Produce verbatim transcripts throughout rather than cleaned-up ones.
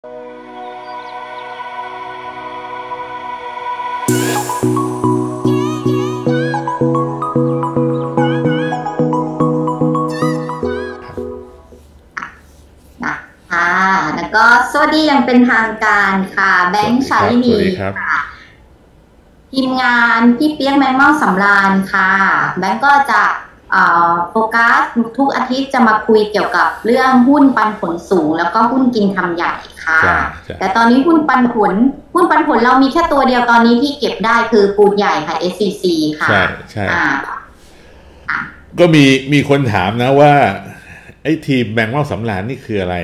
แล้วก็สวัสดียังเป็นทางการค่ะแบงค์ชาลินีค่ะทีมงานพี่เปียกแมงเม่าสำราญค่ะแบงค์ก็จะโฟกัสทุกอาทิตย์จะมาคุยเกี่ยวกับเรื่องหุ้นปันผลสูงแล้วก็หุ้นกินคำใหญ่ค่ะแต่ตอนนี้หุ้นปันผลหุ้นปันผลเรามีแค่ตัวเดียวตอนนี้ที่เก็บได้คือปูนใหญ่ค่ะ เอส ซี ซี ค่ะใช่ใช่ก็มีมีคนถามนะว่าไอ้ทีมแมงเม่าสำราญนี่คืออะไร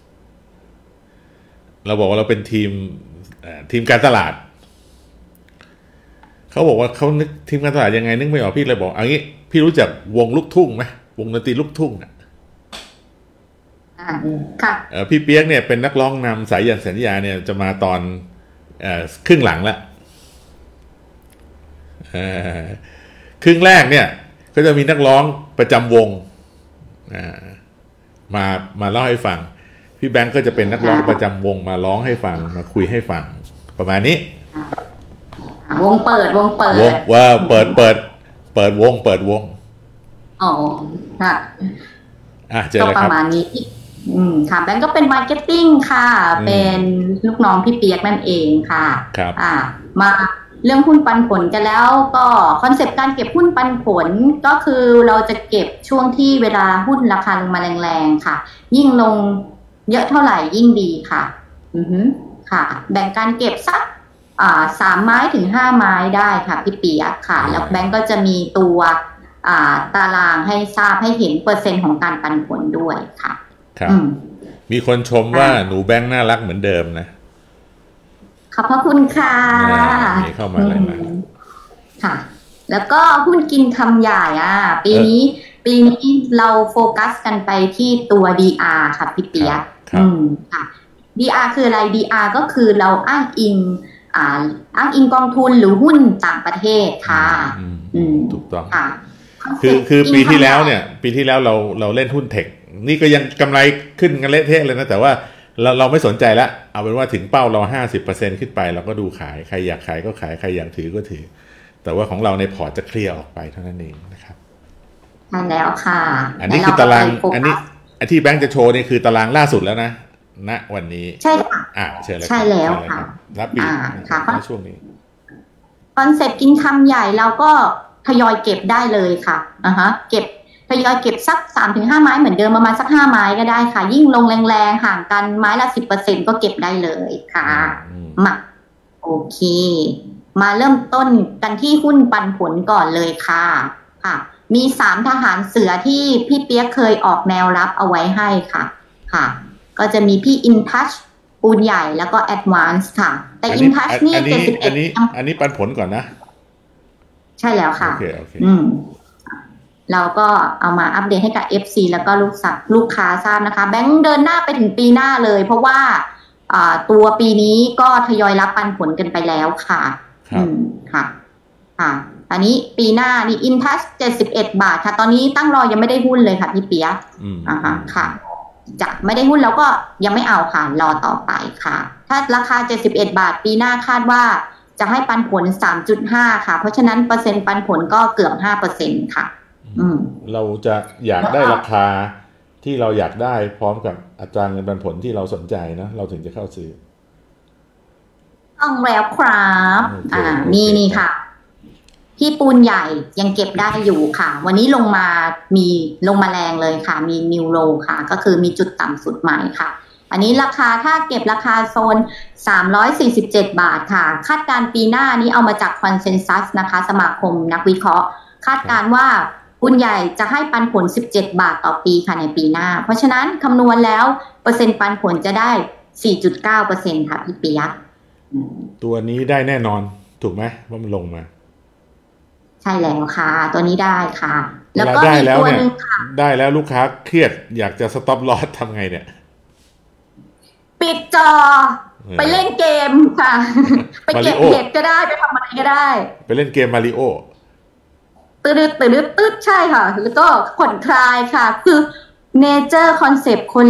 เราบอกว่าเราเป็นทีมทีมการตลาดเขาบอกว่าเขานึกทีมการตลาดยังไงนึกไม่ออกพี่เลยบอกเอางี้พี่รู้จักวงลูกทุ่งไหมวงดนตรีลูกทุ่งอ่ะค่ะพี่เปียกเนี่ยเป็นนักร้องนำสายยันสัญญาเนี่ยจะมาตอนครึ่งหลังละครึ่งแรกเนี่ยก็จะมีนักร้องประจำวงมามาเล่าให้ฟังพี่แบงก์ก็จะเป็นนักร้องประจำวงมาร้องให้ฟังมาคุยให้ฟังประมาณนี้วงเปิดวงเปิดวงว่าเปิดเปิดเปิดวงเปิดวงอ๋อค่ะอ่ะเจอเลยครับประมาณนี้อืมค่ะแบงก์ก็เป็นมาร์เก็ตติ้งค่ะเป็นลูกน้องพี่เปียกนั่นเองค่ะครับอ่ามาเรื่องหุ้นปันผลกันแล้วก็คอนเซปต์การเก็บหุ้นปันผลก็คือเราจะเก็บช่วงที่เวลาหุ้นราคาลงมาแรงๆค่ะยิ่งลงเยอะเท่าไหร่ยิ่งดีค่ะอือฮึค่ะแบ่งการเก็บสักอ่าสามไม้ถึงห้าไม้ได้ค่ะพี่เปียกค่ะแล้วแบงก์ก็จะมีตัวอ่าตารางให้ทราบให้เห็นเปอร์เซ็นต์ของการปันผลด้วยค่ะครับมีคนชมว่าหนูแบงก์น่ารักเหมือนเดิมนะขอบพระคุณค่ะนี่เข้ามาเลยนะค่ะแล้วก็หุ้นกินคำใหญ่อ่ะปีนี้ปีนี้เราโฟกัสกันไปที่ตัว ดี อาร์ ค่ะพี่เปียกอืมค่ะ ดี อาร์ คืออะไร ดี อาร์ ก็คือเราอ้างอิงอ่าอ้างอิงกองทุนหรือหุ้นต่างประเทศค่ะอืมถูกต้องค่ะคือคือปีที่แล้วเนี่ยปีที่แล้วเราเราเล่นหุ้นเทคนี่ก็ยังกำไรขึ้นกันเละเทะเลยนะแต่ว่าเราเราไม่สนใจละเอาเป็นว่าถึงเป้าเรา ห้าสิบเปอร์เซ็นต์ ขึ้นไปเราก็ดูขายใครอยากขายก็ขายใครอยากถือก็ถือแต่ว่าของเราในพอร์ตจะเคลียร์ออกไปเท่านั้นเองนะครับใช่แล้วค่ะอันนี้คือตารางอันนี้ไอ้ที่แบงค์จะโชว์นี่คือตารางล่าสุดแล้วนะณวันนี้ใช่ค่ะอ่าเชิญเลยใช่แล้วค่ะรับปีค่ะในช่วงนี้คอนเซ็ปต์กินคำใหญ่เราก็ทยอยเก็บได้เลยค่ะอ่าฮะเก็บทยอยเก็บสัก สามถึงห้า ไม้เหมือนเดิมประมาณสักห้าไม้ก็ได้ค่ะยิ่งลงแรงๆห่างกันไม้ละ สิบเปอร์เซ็นต์ ก็เก็บได้เลยค่ะมาโอเคมาเริ่มต้นกันที่หุ้นปันผลก่อนเลยค่ะค่ะมีสามทหารเสือที่พี่เปียกเคยออกแนวรับเอาไว้ให้ค่ะค่ะก็จะมีพี่ InTouch ปูนใหญ่แล้วก็ Advance ค่ะแต่ InTouch นี่เจ็ดสิบเอ็ดอันนี้อันนี้ปันผลก่อนนะใช่แล้วค่ะโอเคโอเคอืมเราก็เอามาอัปเดตให้กับ เอฟ ซี แล้วก็ลูกสักลูกค้าทราบนะคะแบงค์เดินหน้าไปถึงปีหน้าเลยเพราะว่าตัวปีนี้ก็ทยอยรับปันผลกันไปแล้วค่ะอืมค่ะค่ะอันนี้ปีหน้านี่ InTouch เจ็ดสิบเอ็ดบาทค่ะตอนนี้ตั้งรอยังไม่ได้หุ้นเลยค่ะพี่เปียกอ่าฮะค่ะจะไม่ได้หุ้นแล้วก็ยังไม่เอาค่ะรอต่อไปค่ะถ้าราคาเจ็ดสิบเอ็ดบาทปีหน้าคาดว่าจะให้ปันผล สามจุดห้า ค่ะเพราะฉะนั้นเปอร์เซ็นต์ปันผลก็เกือบ ห้าเปอร์เซ็นต์ ค่ะเราจะอยากได้ราคาที่เราอยากได้พร้อมกับอัตราเงินปันผลที่เราสนใจนะเราถึงจะเข้าซื้อต้องแล้วครับอ่านี่นี่ค่ะที่ปูนใหญ่ยังเก็บได้อยู่ค่ะวันนี้ลงมามีลงมาแรงเลยค่ะมีนิวโลค่ะก็คือมีจุดต่ำสุดใหม่ค่ะอันนี้ราคาถ้าเก็บราคาโซนสามร้อยสี่สิบเจ็ดบาทค่ะคาดการปีหน้านี้เอามาจากคอนเซนแซสนะคะสมาคมนักวิเคราะห์คาดการว่าปูนใหญ่จะให้ปันผลสิบเจ็ดบาทต่อปีค่ะในปีหน้าเพราะฉะนั้นคำนวณแล้วเปอร์เซ็นต์ปันผลจะได้ สี่จุดเก้าเปอร์เซ็นต์ ค่ะพี่เปียกตัวนี้ได้แน่นอนถูกไหมว่ามันลงมาใช่แล้วค่ะตัวนี้ได้ค่ะแล้วก็มีตัวนึงค่ะได้แล้วลูกค้าเครียดอยากจะสต็อปลอสทำไงเนี่ยปิดจอไปเล่นเกมค่ะไปเก็บเห็ดก็ได้ไปทำอะไรก็ได้ไปเล่นเกมมาริโอตืดตืดตืดใช่ค่ะแล้วก็ผ่อนคลายค่ะคือเนเจอร์คอนเซปต์คน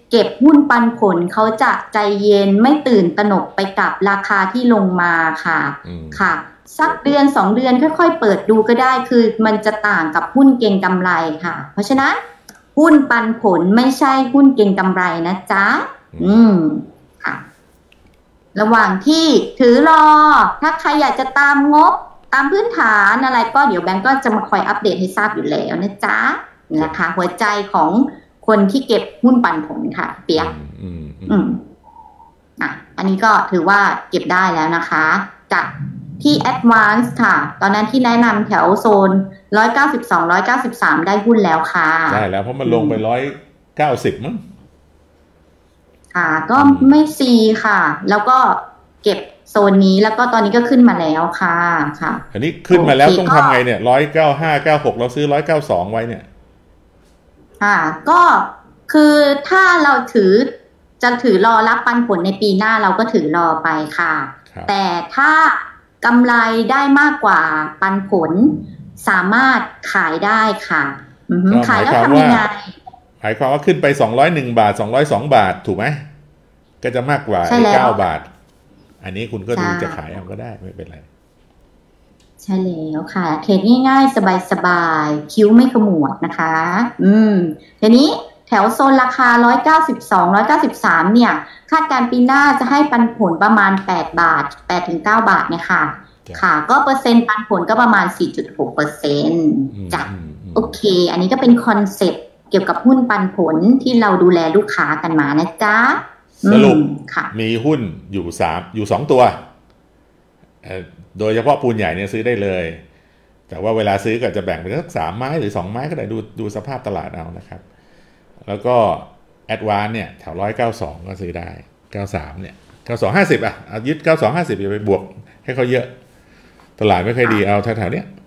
เก็บหุ้นปันผลเขาจะใจเย็นไม่ตื่นตระหนกไปกับราคาที่ลงมาค่ะค่ะสักเดือนสองเดือนค่อยๆเปิดดูก็ได้คือมันจะต่างกับหุ้นเก็งกำไรค่ะเพราะฉะนั้นหุ้นปันผลไม่ใช่หุ้นเก็งกำไรนะจ๊ะอืมค่ะระหว่างที่ถือรอถ้าใครอยากจะตามงบตามพื้นฐานอะไรก็เดี๋ยวแบงก์ก็จะมาคอยอัปเดตให้ทราบอยู่แล้วนะจ๊ะนะคะหัวใจของคนที่เก็บหุ้นปันผลค่ะเปียกอืมอืมอ่ะอันนี้ก็ถือว่าเก็บได้แล้วนะคะจากที่ Advance ค่ะตอนนั้นที่แนะนำแถวโซนหนึ่งร้อยเก้าสิบสอง หนึ่งร้อยเก้าสิบสามได้หุ้นแล้วค่ะได้แล้วเพราะมันลงไปหนึ่งร้อยเก้าสิบมั้งค่ะก็ไม่ซีค่ะแล้วก็เก็บโซนนี้แล้วก็ตอนนี้ก็ขึ้นมาแล้วค่ะค่ะอันนี้ขึ้นมาแล้วต้องทำไงเนี่ยหนึ่งร้อยเก้าสิบห้า เก้าสิบหกเราซื้อหนึ่งร้อยเก้าสิบสองไว้เนี่ยค่ะก็คือถ้าเราถือจะถือรอรับปันผลในปีหน้าเราก็ถือรอไปค่ะแต่ถ้ากำไรได้มากกว่าปันผลสามารถขายได้ค่ะขายแล้วทำยังไงหมายความว่าขึ้นไปสองร้อยเอ็ดบาทสองร้อยสองบาทถูกไหมก็จะมากกว่าเก้าบาทอันนี้คุณก็ดูจะขายเอาก็ได้ไม่เป็นไรใช่แล้วค่ะเทรดง่ายๆสบายๆคิ้วไม่ขมวดนะคะอืมทีนี้แถวโซนราคาหนึ่งร้อยเก้าสิบสอง หนึ่งร้อยเก้าสิบสามเนี่ยคาดการปีหน้าจะให้ปันผลประมาณแปดบาท แปดถึงเก้า บาทเนี่ยค่ะค่ะก็เปอร์เซ็นต์ปันผลก็ประมาณ สี่จุดหกเปอร์เซ็นต์ จ้ะโอเคอันนี้ก็เป็นคอนเซ็ปต์เกี่ยวกับหุ้นปันผลที่เราดูแลลูกค้ากันมานะจ๊ะสรุปมีหุ้นอยู่สามอยู่สองตัวโดยเฉพาะปูนใหญ่เนี่ยซื้อได้เลยแต่ว่าเวลาซื้อก็จะแบ่งเป็นสักสามไม้หรือสองไม้ก็ได้ดูดูสภาพตลาดเอานะครับแล้วก็แอดวานซ์เนี่ยแถวหนึ่งร้อยเก้าสิบสองก็ซื้อได้เก้าสิบสามเนี่ยเก้าสิบสอง ห้าสิบอ่ะเอายึดเก้าสิบสอง ห้าสิบอย่าไปบวกให้เขาเยอะตลาดไม่ค่อยดีเอาแถวๆเนี้ย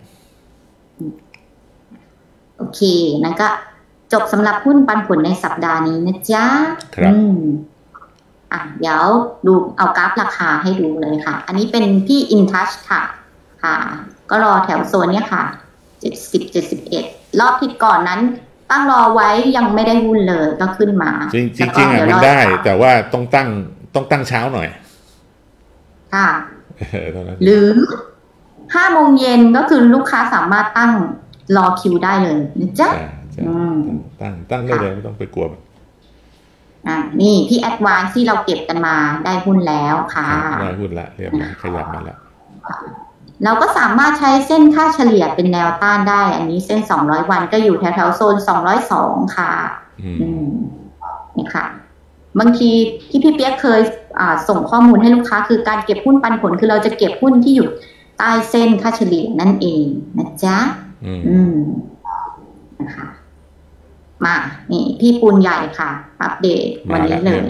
โอเคนั่นก็จบสำหรับหุ้นปันผลในสัปดาห์นี้นะจ๊ะครับอ่ะเดี๋ยวดูเอากราฟราคาให้ดูเลยค่ะอันนี้เป็นที่ InTouch ค่ะค่ะก็รอแถวโซนเนี้ยค่ะเจ็ดสิบ เจ็ดสิบเอ็ดรอบที่ก่อนนั้นตั้งรอไว้ยังไม่ได้หุ้นเลยก็ขึ้นมาจริงจริงอ่ะมันได้แต่ว่าต้องตั้งต้องตั้งเช้าหน่อยค่ะหรือห้าโมงเย็นก็คือลูกค้าสามารถตั้งรอคิวได้เลยนะจ๊ะตั้งตั้งได้เลยไม่ต้องไปกลัวอ่านี่ที่ Advance ที่เราเก็บกันมาได้หุ้นแล้วค่ะได้หุ้นละเรียบร้อยขยับมาแล้วเราก็สามารถใช้เส้นค่าเฉลี่ยเป็นแนวต้านได้อันนี้เส้นสองร้อยวันก็อยู่แถวๆโซนสองร้อยสองค่ะอืมนี่ค่ะบางทีที่พี่เปียกเคยอ่าส่งข้อมูลให้ลูกค้าคือการเก็บหุ้นปันผลคือเราจะเก็บหุ้นที่อยู่ใต้เส้นค่าเฉลี่ยนั่นเองนะจ๊ะอืมนะคะมานี่พี่ปูนใหญ่ค่ะอัปเดตวันนี้เลย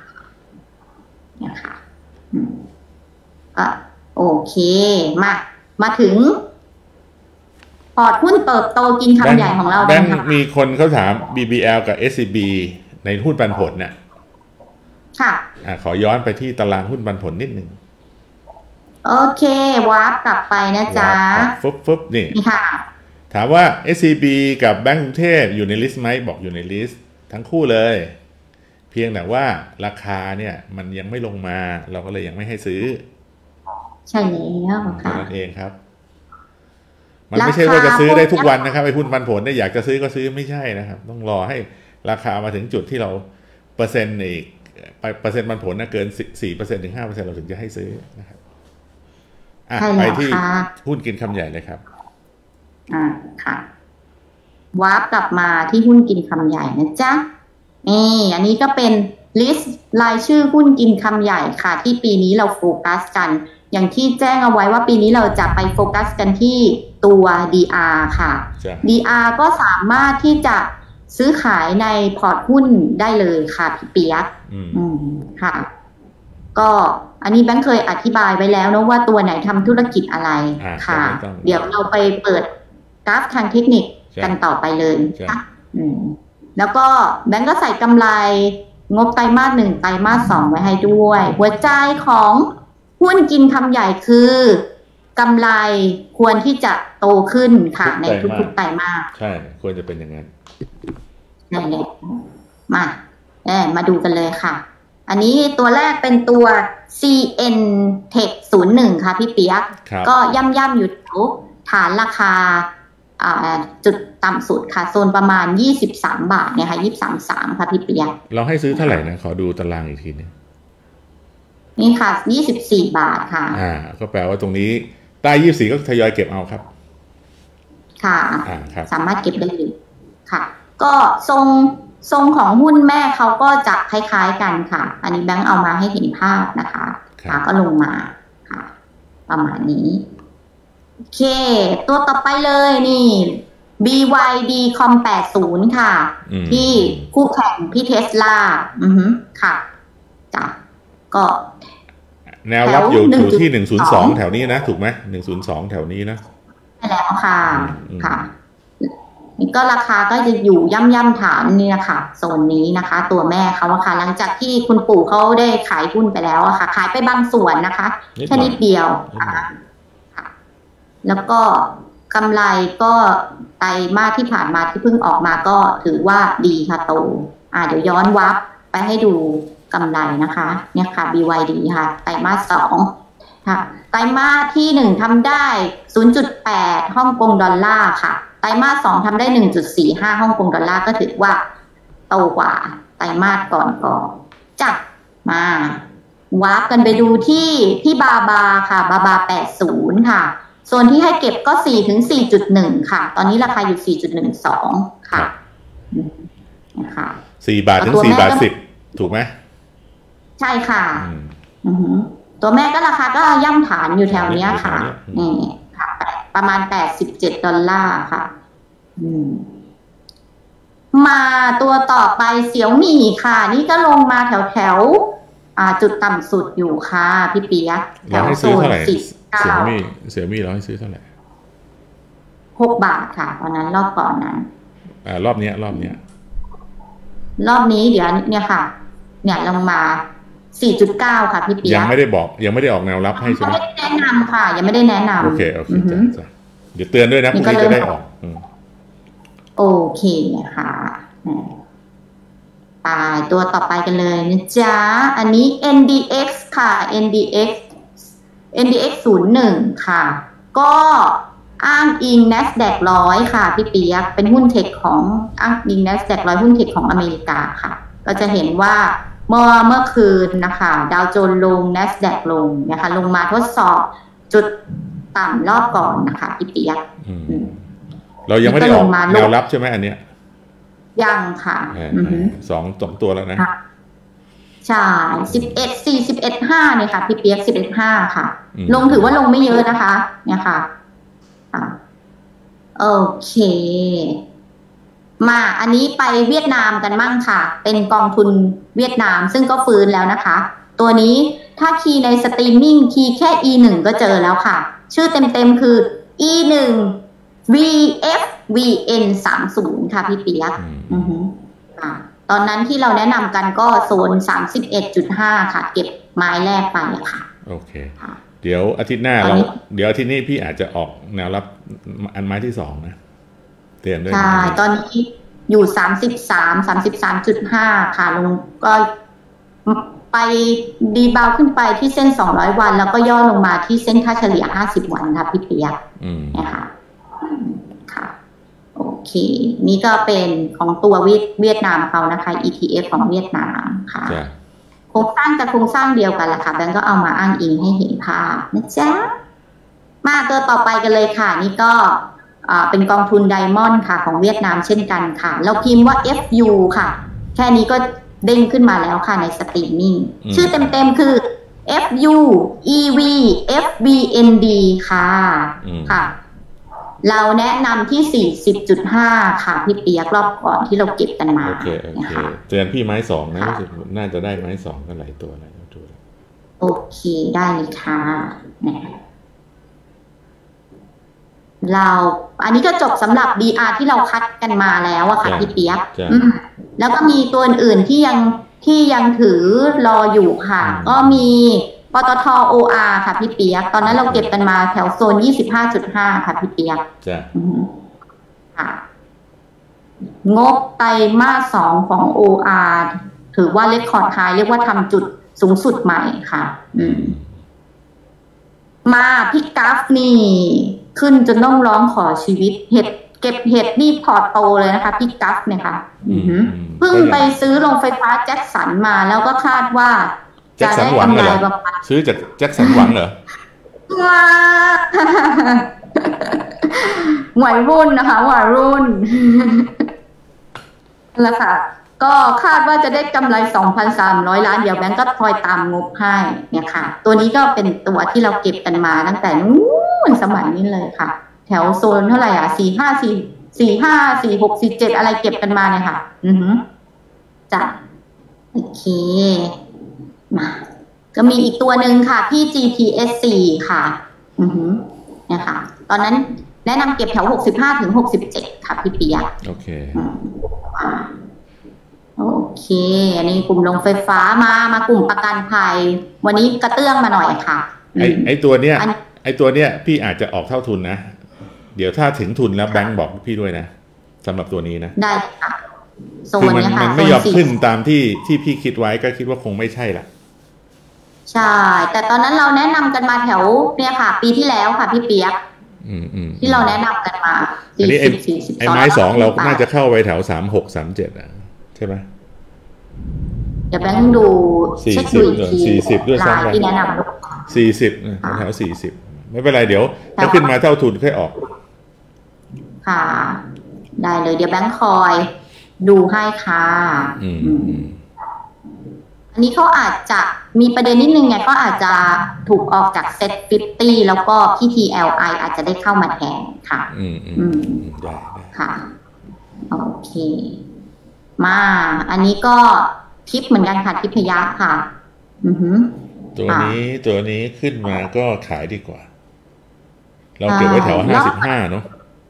นะคะก็โอเคมามาถึงพอร์ตหุ้นเติบโตกินคำใหญ่ของเราแบงค์มีคนเขาถาม บี บี แอล กับ เอส ซี บี ในหุ้นปันผลเนี่ยค่ะอ่าขอย้อนไปที่ตารางหุ้นปันผลนิดนึงโอเควาร์ปกลับไปนะจ๊ะฟึบฟึบนี่ค่ะถามว่า เอส ซี บี กับแบงก์กรุงเทพอยู่ในลิสต์ไหมบอกอยู่ในลิสต์ทั้งคู่เลยเพียงแต่ว่าราคาเนี่ยมันยังไม่ลงมาเราก็เลยยังไม่ให้ซื้อใช่แล้วค่ะนั่นเองครับมันไม่ใช่ว่าจะซื้อได้ทุกวันนะครับไอ้หุ้นปันผลเนี่ยอยากจะซื้อก็ซื้อไม่ใช่นะครับต้องรอให้ราคามาถึงจุดที่เราเปอร์เซ็นต์อีกเปอร์เซ็นต์ปันผลนะเกิน สี่เปอร์เซ็นต์ ถึง ห้าเปอร์เซ็นต์ เราถึงจะให้ซื้อนะครับอ่ะไปที่หุ้นกินคำใหญ่เลยครับอ่าค่ะวาร์ปกลับมาที่หุ้นกินคำใหญ่นะจ๊ะนี่อันนี้ก็เป็นลิสต์รายชื่อหุ้นกินคำใหญ่ค่ะที่ปีนี้เราโฟกัสกันอย่างที่แจ้งเอาไว้ว่าปีนี้เราจะไปโฟกัสกันที่ตัว ดี อาร์ ค่ะ ดี อาร์ ก็สามารถที่จะซื้อขายในพอร์ตหุ้นได้เลยค่ะพี่เปียกอืมค่ะก็อันนี้แบงค์เคยอธิบายไว้แล้วนะว่าตัวไหนทำธุรกิจอะไรค่ะเดี๋ยวเราไปเปิดกราฟทางเทคนิคกันต่อไปเลยค่ะอืมแล้วก็แบงค์ก็ใส่กำไรงบไตรมาสหนึ่งไตรมาสสองไว้ให้ด้วยหัวใจของหุ้นกินคำใหญ่คือกำไรควรที่จะโตขึ้นค่ะในทุกๆไตรมาสใช่ควรจะเป็นอย่างนั้นนั่นแหละมาอมาดูกันเลยค่ะอันนี้ตัวแรกเป็นตัว ซี เอ็น Tech ศูนย์หนึ่งค่ะพี่เปียกก็ย่ำๆอยู่แถวฐานราคาจุดต่ำสุดค่ะโซนประมาณยี่สิบสามบาทเนี่ยค่ะยี่สิบสามจุดสามค่ะพี่เปียกเราให้ซื้อเท่าไหร่นะขอดูตารางอีกทีนึงนี่ค่ะยี่สิบสี่บาทค่ะอ่าก็แปลว่าตรงนี้ใต้ยี่สิบสี่ก็ทยอยเก็บเอาครับค่ะอ่าครับสามารถเก็บได้เลยค่ะก็ทรงทรงของหุ้นแม่เขาก็จะคล้ายๆกันค่ะอันนี้แบงค์เอามาให้เห็นภาพนะคะค่ะก็ลงมาค่ะประมาณนี้โอเคตัวต่อไปเลยนี่ บี วาย ดี คอม แปดสิบ ค่ะที่คู่แข่งพี่เทสลาอือฮึค่ะจ้ะก็แนวรับอยู่อยู่ที่หนึ่งศูนย์สองแถวนี้นะถูกไหมหนึ่งศูนย์สองแถวนี้นะใช่แล้วค่ะค่ะนี่ก็ราคาก็จะอยู่ย่ำย่ำฐานนี่นะคะโซนนี้นะคะตัวแม่เขาอะค่ะหลังจากที่คุณปู่เขาได้ขายหุ้นไปแล้วอะค่ะขายไปบางส่วนนะคะแค่นิดเดียวนะคะแล้วก็กำไรก็ไตรมาสที่ผ่านมาที่เพิ่งออกมาก็ถือว่าดีค่ะโตอ่าเดี๋ยวย้อนวับไปให้ดูกำไรนะคะเนี่ยค่ะ บี วาย ดี ค่ะไตรมาสสองค่ะไตรมาสที่หนึ่งทำได้ ศูนย์จุดแปด ฮ่องกงดอลลาร์ค่ะไตรมาสสองทำได้ หนึ่งจุดสี่ห้า ฮ่องกงดอลลาร์ก็ถือว่าโตกว่าไตรมาสก่อนก่อนจัดมาวาร์ปกันไปดูที่ที่บาบาค่ะบาบาแปดสิบค่ะโซนที่ให้เก็บก็ สี่ถึงสี่จุดหนึ่ง ค่ะตอนนี้ราคาอยู่ สี่จุดหนึ่งสอง ค่ะนะคะสี่บาทถึงสี่บาทสิบถูกไหมใช่ค่ะตัวแม่ก็ราคาก็ย่ำฐานอยู่แถวนี้ค่ะนี่ค่ะประมาณแปดสิบเจ็ดดอลลาร์ค่ะมาตัวต่อไปเสี่ยวหมี่ค่ะนี่ก็ลงมาแถวแถวจุดต่ำสุดอยู่ค่ะพี่เปียกแถวโซนสิบเสี่ยวหมี่เสี่ยวหมี่เราให้ซื้อเท่าไหร่หกบาทค่ะตอนนั้นรอบก่อนนั้นอ่ารอบนี้รอบนี้รอบนี้เดี๋ยวเนี่ยค่ะเนี่ยลงมา สี่จุดเก้า ค่ะพี่เปียกยังไม่ได้บอกยังไม่ได้ออกแนวรับให้ใช่ไหมไม่ได้แนะนำค่ะยังไม่ได้แนะนำโอเคโอเคจ้ะเดี๋ยวเตือนด้วยนะพรุ่งนี้จะได้ออกโอเคค่ะไปตัวต่อไปกันเลยนะจ๊ะอันนี้ เอ็น ดี เอ็กซ์ ค่ะ เอ็น ดี เอ็กซ์ เอ็น ดี เอ็กซ์ ศูนย์หนึ่ง ค่ะก็อ้างอิง NASDAQ หนึ่งร้อยค่ะพี่เปียกเป็นหุ้นเทคของอ้างอิง NASDAQ หนึ่งร้อยหุ้นเทคของอเมริกาค่ะก็จะเห็นว่าเมื่อเมื่อคืนนะคะดาวโจนส์ลง NASDAQ ลงนะคะลงมาทดสอบจุดต่ำรอบก่อนนะคะพี่เปียกเรายังไม่ได้ออกแนวรับใช่ไหมอันเนี้ยยังค่ะสองสองตัวแล้วนะใช่สิบเอ็ดสี่สิบเอ็ดห้าเนี่ยค่ะพี่เปียกสิบเอ็ดห้าค่ะลงถือว่าลงไม่เยอะนะคะเนี่ยค่ะโอเคมาอันนี้ไปเวียดนามกันมั่งค่ะเป็นกองทุนเวียดนามซึ่งก็ฟื้นแล้วนะคะตัวนี้ถ้าคีย์ในสตรีมมิ่งคีย์แค่ อี หนึ่ง ก็เจอแล้วค่ะชื่อเต็มๆคือ อี หนึ่ง วี เอฟ วี เอ็น สามสิบ ค่ะพี่เปียกตอนนั้นที่เราแนะนำกันก็โซน สามสิบเอ็ดจุดห้า ค่ะเก็บไม้แรกไปค่ะโอเคเดี๋ยวอาทิตย์หน้าเราเดี๋ยวอาทิตย์นี้พี่อาจจะออกแนวรับอันไม้ที่สองนะเตรียมด้วยใช่ตอนนี้อยู่สามสิบสาม สามสิบสามจุดห้า ค่ะลงก็ไปดีบาวขึ้นไปที่เส้นสองร้อยวันแล้วก็ย่อลงมาที่เส้นค่าเฉลี่ยห้าสิบวันค่ะพี่เปียกนะคะค่ะโอเคนี่ก็เป็นของตัวเวียดนามเขานะคะ อี ที เอฟ ของเวียดนามค่ะโครงสร้างกับโครงสร้างเดียวกันแหละค่ะแบงก์ก็เอามาอ้างอิงให้เห็นภาพนะจ๊ะมาตัวต่อไปกันเลยค่ะนี่ก็เป็นกองทุนไดมอนด์ค่ะของเวียดนามเช่นกันค่ะเราพิมพ์ว่า เอฟ ยู ค่ะแค่นี้ก็เด้งขึ้นมาแล้วค่ะในสตรีมมิ่งชื่อเต็มๆคือ เอฟ ยู อี วี เอฟ บี เอ็น ดี ค่ะค่ะเราแนะนำที่ สี่สิบจุดห้า ค่ะพี่เปียกรอบก่อนที่เราเก็บกันมาโอเคโอเคเตือนพี่ไม้สองนะน่าจะได้ไม้สองก็หลายตัวหลายตัวโอเคได้เลยค่ะเราอันนี้ก็จบสำหรับ ดี อาร์ ที่เราคัดกันมาแล้วอะค่ะพี่เปียกแล้วก็มีตัวอื่นๆที่ยังที่ยังถือรออยู่ค่ะก็มีปตท โอ อาร์ ค่ะพี่เปียกตอนนั้นเราเก็บกันมาแถวโซน ยี่สิบห้าจุดห้า ค่ะพี่เปียกจ้ะค่ะงบไตรมาสสองของ โอ อาร์ถือว่าเรคคอร์ดไฮเรียกว่าทำจุดสูงสุดใหม่ค่ะอืมมาพี่กราฟนี่ขึ้นจนต้องร้องขอชีวิตเห็ดเก็บเห็ดนี่พอร์ตโตเลยนะคะพี่กราฟเนี่ยค่ะเพิ่งไปซื้อโรงไฟฟ้าแจ็คสันมาแล้วก็คาดว่าจะได้กำไรประมาณซื้อจากแจ็คสันหวังเหรอว้าหวายรุ่นนะคะหวายรุ่นแล้วค่ะก็คาดว่าจะได้กำไร สองพันสามร้อย ล้านเดี๋ยวแบงก์ก็คอยตามงบให้เนี่ยค่ะตัวนี้ก็เป็นตัวที่เราเก็บกันมาตั้งแต่นู้นสมัยนี้เลยค่ะแถวโซนเท่าไหร่อ่ะสี่ห้าสี่สี่ห้าสี่หกสี่เจ็ดอะไรเก็บกันมาเนี่ยค่ะอือหือจ้ะโอเคมาก็มีอีกตัวหนึ่งค่ะพี่ จี พี เอส สี่ ค่ะอือหือเนี่ยค่ะตอนนั้นแนะนำเก็บแถวหกสิบห้าถึงหกสิบเจ็ดค่ะพี่ปิยะโอเคโอเคอันนี้กลุ่มโรงไฟฟ้ามามากลุ่มประกันภัยวันนี้กระเตื้องมาหน่อยค่ะไอไอตัวเนี้ยไอตัวเนี้ยพี่อาจจะออกเท่าทุนนะเดี๋ยวถ้าถึงทุนแล้วแบงก์บอกพี่ด้วยนะสำหรับตัวนี้นะได้ค่ะคือมันมันไม่ยอมขึ้นตามที่ที่พี่คิดไว้ก็คิดว่าคงไม่ใช่ละใช่แต่ตอนนั้นเราแนะนำกันมาแถวเนี่ยค่ะปีที่แล้วค่ะพี่เปียกที่เราแนะนำกันมาอันนี้ไอ้ไม้สองเราน่าจะเข้าไปแถวสามหกสามเจ็ดอ่ะใช่ไหมเดี๋ยวแบงค์ดูเช็คดูอีกทีสี่สิบด้วยซ้ำที่แนะนำสี่สิบแถวสี่สิบไม่เป็นไรเดี๋ยวถ้าขึ้นมาเท่าทุนค่อยออกค่ะได้เลยเดี๋ยวแบงค์คอยดูให้ค่ะอันนี้เขาอาจจะมีประเด็นนิดนึงไงก็อาจจะถูกออกจากเซ็ตห้าสิบแล้วก็พี่ ที แอล ไอ อาจจะได้เข้ามาแทนค่ะอืมอืมได้ค่ะโอเคมาอันนี้ก็ทิปเหมือนกันค่ะทิพยะค่ะอือหือตัวนี้ตัวนี้ขึ้นมาก็ขายดีกว่าเราเก็บไว้แถวห้าสิบห้าเนาะ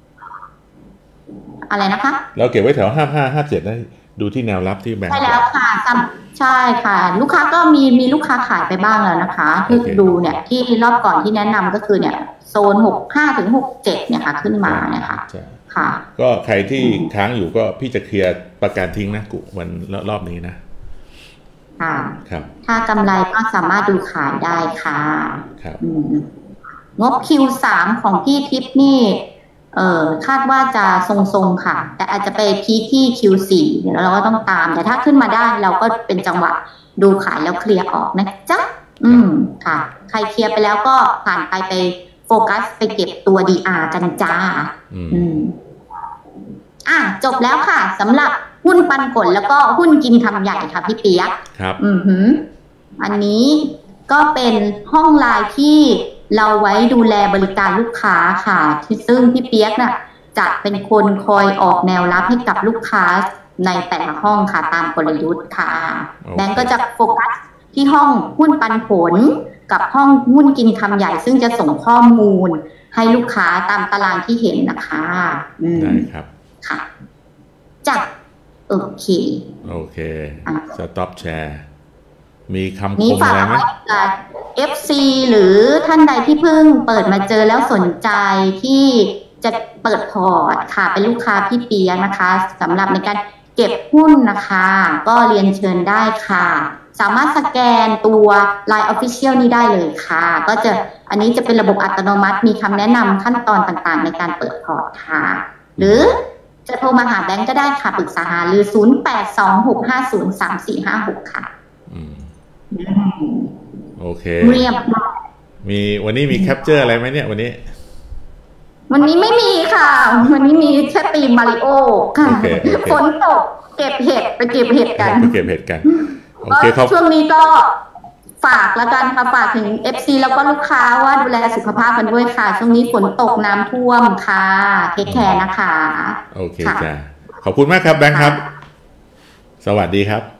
อะไรนะคะเราเก็บไว้แถวห้าห้าห้าเจ็ดได้ดูที่แนวรับที่แบงค์ใช่แล้วค่ะใช่ค่ะลูกค้าก็มีมีลูกค้าขายไปบ้างแล้วนะคะคือดูเนี่ยที่รอบก่อนที่แนะนำก็คือเนี่ยโซนหกห้าถึงหกเจ็ดเนี่ยค่ะขึ้นมาเนี่ยค่ะค่ะก็ใครที่ค้างอยู่ก็พี่จะเคลียร์ประกันทิ้งนะกุวันรอบนี้นะค่ะครับถ้ากำไรก็สามารถดูขายได้ค่ะครับงบ คิว สาม ของพี่ทิพย์นี่เออคาดว่าจะทรงๆค่ะแต่อาจจะไปพีคที่ คิว สี่ เดี๋ยวเราก็ต้องตามแต่ถ้าขึ้นมาได้เราก็เป็นจังหวะดูขายแล้วเคลียร์ออกนะจ๊ะอืมค่ะใครเคลียร์ไปแล้วก็ผ่านไปไปโฟกัสไปเก็บตัว ดี อาร์ กันจ้าอืมอ่ะจบแล้วค่ะสำหรับหุ้นปันผลแล้วก็หุ้นกินคำใหญ่ค่ะพี่เปียกครับอือหืออันนี้ก็เป็นห้องไลน์ที่เราไว้ดูแลบริการลูกค้าค่ะที่ซึ่งพี่เปียกน่ะจะเป็นคนคอยออกแนวรับให้กับลูกค้าในแต่ละห้องค่ะตามกลยุทธ์ค่ะแบงก์ก็จะโฟกัสที่ห้องหุ้นปันผลกับห้องหุ้นกินคำใหญ่ซึ่งจะส่งข้อมูลให้ลูกค้าตามตารางที่เห็นนะคะได้ครับค่ะจ้ะโอเคโอเคสต็อปแชร์มีคำคมอะไรไหมเอฟ ซี หรือท่านใดที่เพิ่งเปิดมาเจอแล้วสนใจที่จะเปิดพอร์ตค่ะเป็นลูกค้าพี่เปียนะคะสำหรับในการเก็บหุ้นนะคะก็เรียนเชิญได้ค่ะสามารถสแกนตัว ไลน์ Official นี้ได้เลยค่ะก็จะอันนี้จะเป็นระบบอัตโนมัติมีคำแนะนำขั้นตอนต่างๆในการเปิดพอร์ตค่ะหรือจะโทรมาหาแบงก์ก็ได้ค่ะปรึกษาหาหรือศูนย์ แปด สอง หก ห้า ศูนย์ สาม สี่ ห้า หกค่ะโอเคเรียบมีวันนี้มีแคปเจอร์อะไรไหมเนี่ยวันนี้วันนี้ไม่มีค่ะวันนี้มีแค่ตีมมาริโอค่ะฝนตกเก็บเห็ดไปเก็บเห็ดกันไปเก็บเห็ดกันโอเคครับช่วงนี้ก็ฝากแล้วกันค่ะฝากถึง เอฟ ซี แล้วก็ลูกค้าว่าดูแลสุขภาพกันด้วยค่ะช่วงนี้ฝนตกน้ำท่วมค่ะเทคแคร์นะคะโอเคจ้าขอบคุณมากครับแบงค์ครับสวัสดีครับ